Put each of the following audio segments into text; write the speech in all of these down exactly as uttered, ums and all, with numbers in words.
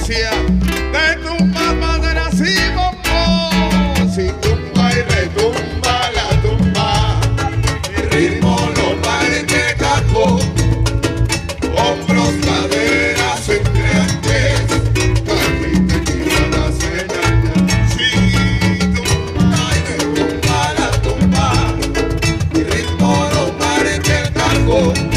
decía, de tumba madera y bombo, si tumba y retumba la tumba, mi ritmo lo marca el cajón, hombros, caderas, embriaguez, cajita que iban a cenar. Si tumba y retumba la tumba, mi ritmo lo marca el cajón.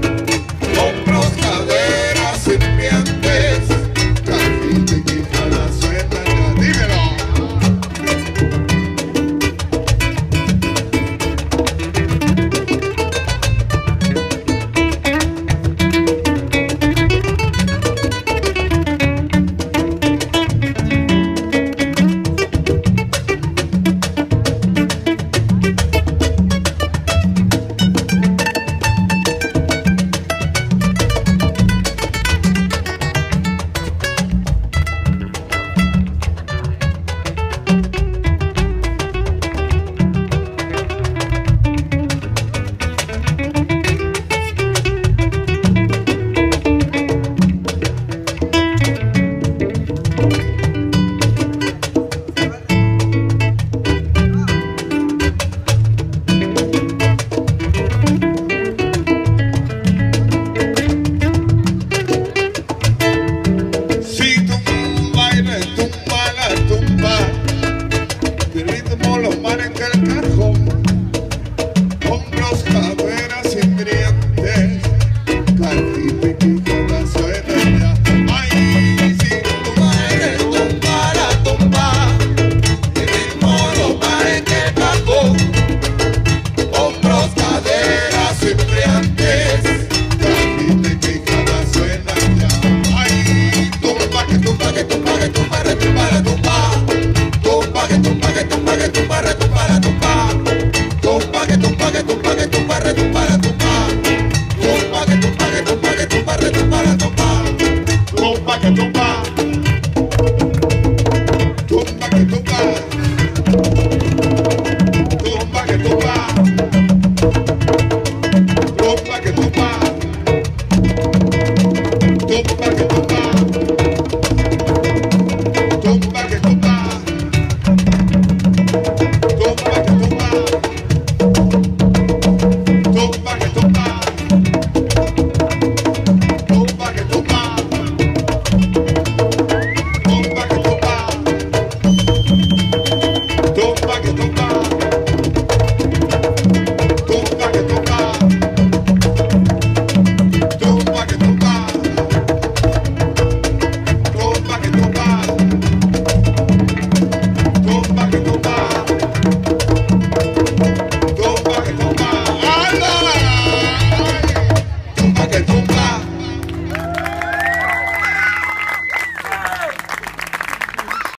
Los marca el cajón, hombros, caderas, embriaguez, cajita que la suena ya. Ay, si tumba y retumba la tumba, mi ritmo lo marca el cajón, hombros, caderas, embriaguez, cajita que la suena ya. Ay, tumba que tumba que tumba.